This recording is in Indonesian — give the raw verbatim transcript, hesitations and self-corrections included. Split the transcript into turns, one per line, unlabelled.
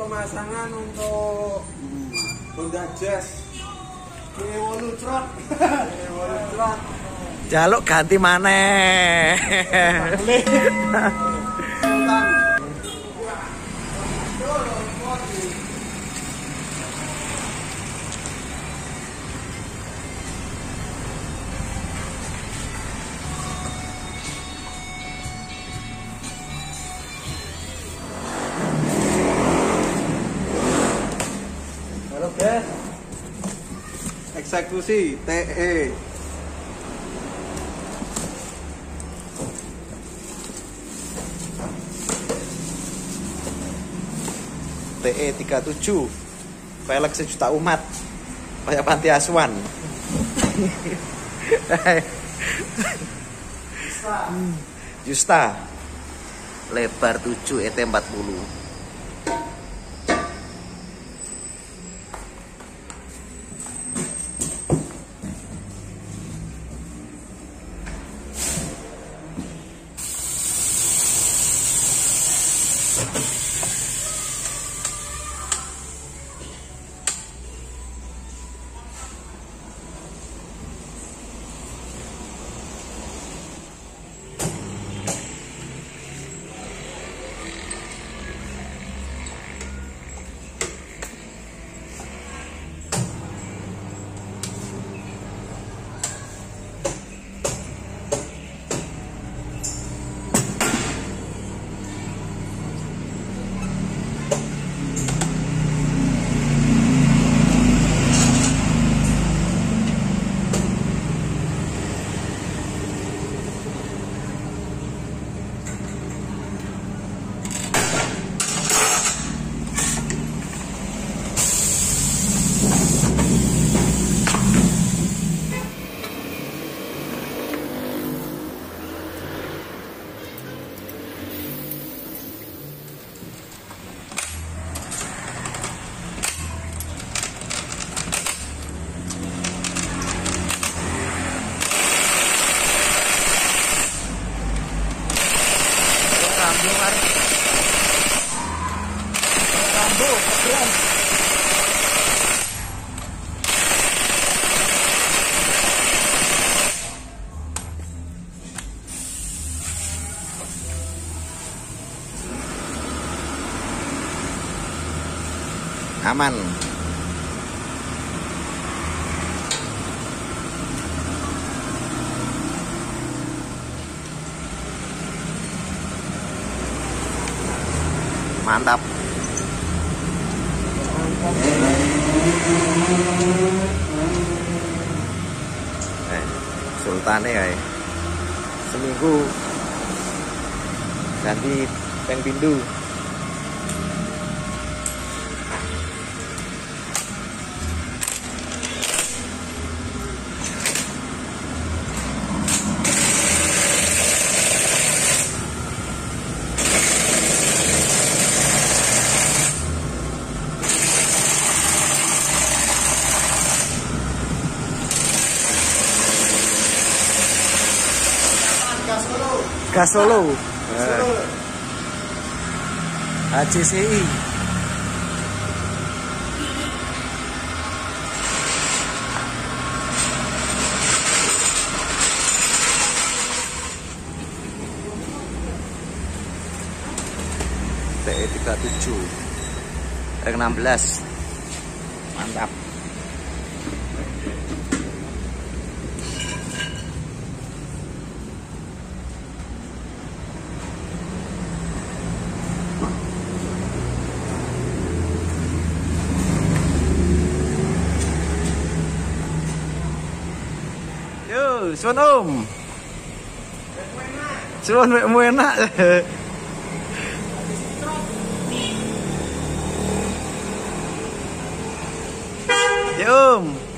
pemasangan untuk Honda Jazz Evolution. Evolution.
Jaluk ganti maneh.
Halo guys. Eksekusi T E.
T E tiga puluh tujuh velg sejuta umat kayak panti asuhan. Justa lebar tujuh E T empat puluh. Aman. Mantap. Eh, sultane kae. Seminggu ganti peng pindu. Gas Solo. H C C I. T E tiga puluh tujuh R enam belas. Mantap. Yo, suwun Om. Suwun wekmu enak. Yo Om.